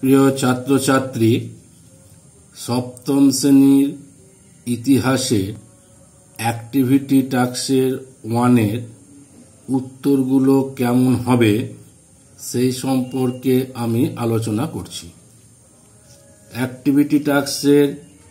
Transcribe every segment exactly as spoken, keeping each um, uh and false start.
প্রিয় ছাত্রছাত্রী, সপ্তম শ্রেণীর ইতিহাসে অ্যাক্টিভিটি টাস্কের ওয়ানের উত্তরগুলো কেমন হবে সেই সম্পর্কে আমি আলোচনা করছি। অ্যাক্টিভিটি টাস্কের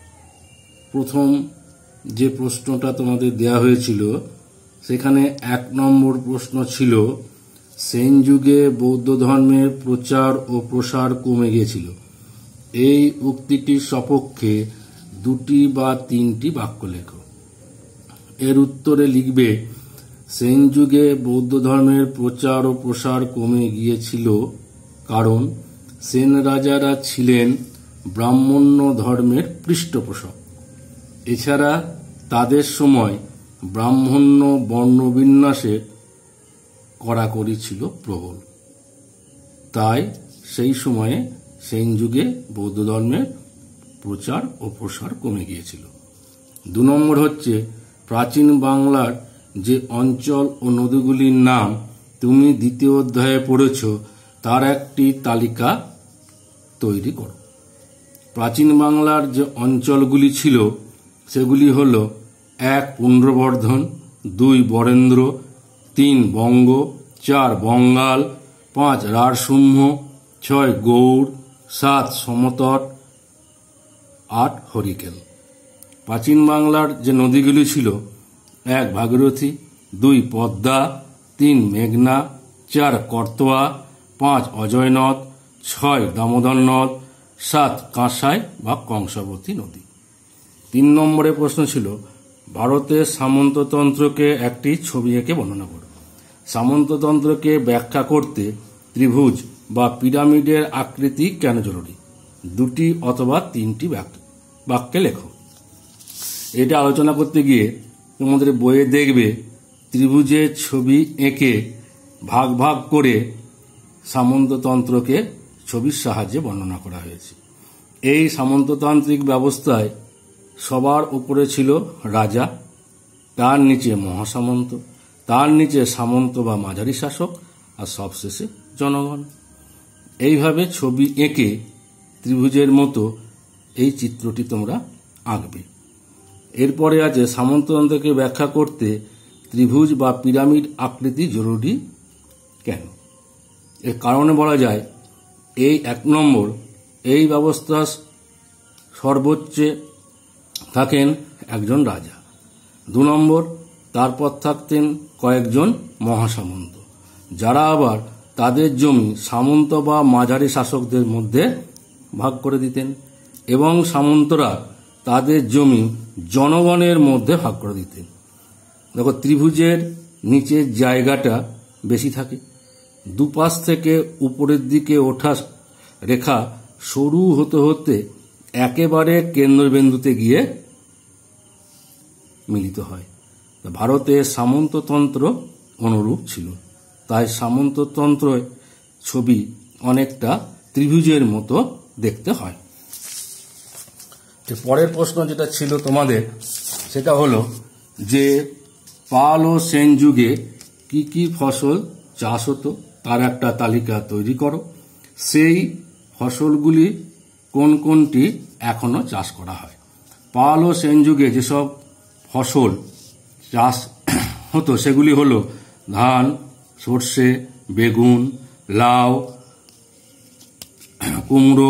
প্রথম যে প্রশ্নটা তোমাদের দেওয়া হয়েছিল সেখানে এক নম্বর প্রশ্ন ছিল, সেন যুগে বৌদ্ধ ধর্মের প্রচার ও প্রসার কমে গিয়েছিল। এই উক্তিটির সপক্ষে দুটি বা তিনটি বাক্য লেখো। এর উত্তরে লিখবে, সেন যুগে বৌদ্ধ ধর্মের প্রচার ও প্রসার কমে গিয়েছিল কারণ সেন রাজারা ছিলেন ব্রাহ্মণ্য ধর্মের পৃষ্ঠপোষক। এছাড়া তাদের সময় ব্রাহ্মণ্য বর্ণবিন্যাসের কড়াকড়ি ছিল প্রবল, তাই সেই সময়ে সেন যুগে বৌদ্ধ ধর্মের প্রচার ও প্রসার কমে গিয়েছিল। দু নম্বর হচ্ছে, প্রাচীন বাংলার যে অঞ্চল ও নদীগুলির নাম তুমি দ্বিতীয় অধ্যায়ে পড়েছ তার একটি তালিকা তৈরি করো। প্রাচীন বাংলার যে অঞ্চলগুলি ছিল সেগুলি হল এক পুণ্ড্রবর্ধন, দুই বরেন্দ্র, তিন বঙ্গ, চার বঙ্গাল, পাঁচ রাঢ়সূম্য, ছয় গৌড়, সাত সমতট, আট হরিকেল। প্রাচীন বাংলার যে নদীগুলি ছিল, এক ভাগীরথী, দুই পদ্মা, তিন মেঘনা, চার করতোয়া, পাঁচ অজয় নদ, ছয় দামোদর নদ, সাত কাঁসাই বা কংসাবতী নদী। তিন নম্বরে প্রশ্ন ছিল, ভারতের সামন্ততন্ত্রকে একটি ছবি এঁকে বর্ণনা করো। সামন্ততন্ত্রকে ব্যাখ্যা করতে ত্রিভুজ বা পিরামিডের আকৃতি কেন জরুরি? দুটি অথবা তিনটি বাক্যে লেখো। এটা আলোচনা করতে গিয়ে তোমাদের বইয়ে দেখবে ত্রিভুজের ছবি এঁকে ভাগ ভাগ করে সামন্ততন্ত্রকে ছবির সাহায্যে বর্ণনা করা হয়েছে। এই সামন্ততান্ত্রিক ব্যবস্থায় সবার উপরে ছিল রাজা, তার নিচে মহাসামন্ত, তার নিচে সামন্ত বা মাঝারি শাসক, আর সবশেষে জনগণ। এইভাবে ছবি এঁকে ত্রিভুজের মতো এই চিত্রটি তোমরা আঁকবে। এরপরে আছে, সামন্ততন্ত্রকে ব্যাখ্যা করতে ত্রিভুজ বা পিরামিড আকৃতি জরুরি কেন? এর কারণে বলা যায়, এই এক নম্বর, এই ব্যবস্থা সর্বোচ্চে থাকেন একজন রাজা। দু নম্বর, তারপর থাকতেন কয়েকজন মহাসামন্ত, যারা আবার তাদের জমি সামন্ত বা মাঝারি শাসকদের মধ্যে ভাগ করে দিতেন, এবং সামন্তরা তাদের জমি জনগণের মধ্যে ভাগ করে দিতেন। দেখো, ত্রিভুজের নিচের জায়গাটা বেশি থাকে, দুপাশ থেকে উপরের দিকে ওঠা রেখা সরু হতে হতে একেবারে কেন্দ্রবিন্দুতে গিয়ে মিলিত হয়। ভারতে সামন্ততন্ত্র অনুরূপ ছিল, তাই সামন্ততন্ত্র ছবি অনেকটা ত্রিভুজের মতো দেখতে হয়। পরের প্রশ্ন যেটা ছিল তোমাদের, সেটা হলো যে পাল ও সেন যুগে কি কি ফসল চাষ হতো তার একটা তালিকা তৈরি করো। সেই ফসলগুলি কোন কোনটি এখনো চাষ করা হয়? পাল ও সেন যুগে যেসব ফসল চাষ হতো সেগুলি হলো ধান, সর্ষে, বেগুন, লাউ, কুমড়ো,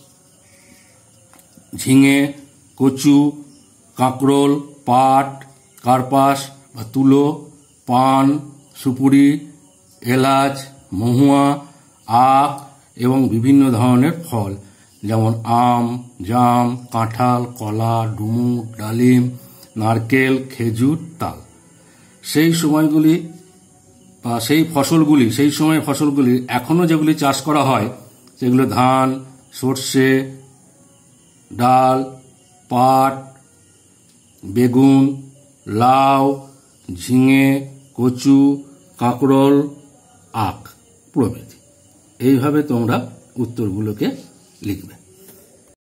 ঝিঙে, কচু, কাঁকরোল, পাট, কার্পাস বা তুলো, পান, সুপুরি, এলাচ, মহুয়া, আখ এবং বিভিন্ন ধরনের ফল যেমন আম, জাম, কাঁঠাল, কলা, ডুমুর, ডালিম, নারকেল, খেজুর, তাল। সেই সময়গুলি বা সেই ফসলগুলি সেই সময় ফসলগুলি এখনো যেগুলি চাষ করা হয় সেগুলো ধান, সর্ষে, ডাল, পাট, বেগুন, লাউ, ঝিঙে, কচু, কাঁকরোল, আখ প্রভৃতি। এইভাবে তোমরা উত্তরগুলোকে লিখবে।